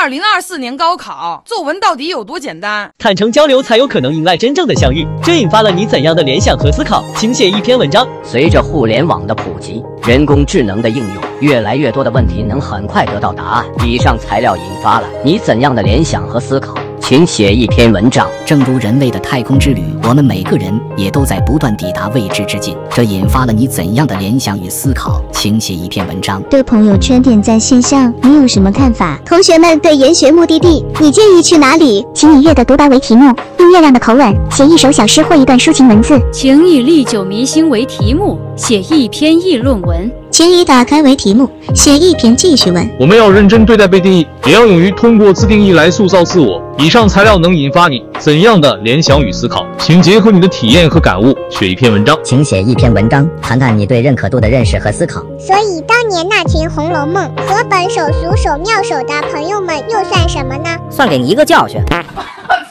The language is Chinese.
2024年高考作文到底有多简单？ 坦诚交流才有可能迎来真正的相遇。这引发了你怎样的联想和思考？请写一篇文章。 随着互联网的普及，人工智能的应用，越来越多的问题能很快得到答案。以上材料引发了你怎样的联想和思考？请写一篇文章。 正如人类的太空之旅，我们每个人也都在不断抵达未知之境，这引发了你怎样的联想与思考？请写一篇文章。 对朋友圈点赞现象，你有什么看法？同学们对研学目的地，你建议去哪里？ 请以月的独白为题目，用月亮的口吻写一首小诗或一段抒情文字。 请以历久弥新为题目，写一篇议论文。 请以打开为题目，写一篇记叙文。 我们要认真对待被定义，也要勇于通过自定义来塑造自我。以上材料能引发你怎样的联想与思考？请结合你的体验和感悟，写一篇文章。 请写一篇文章，谈谈你对认可度的认识和思考。 所以，当年那群《红楼梦》和本手俗手妙手的朋友们，又算什么呢？ 算给你一个教训。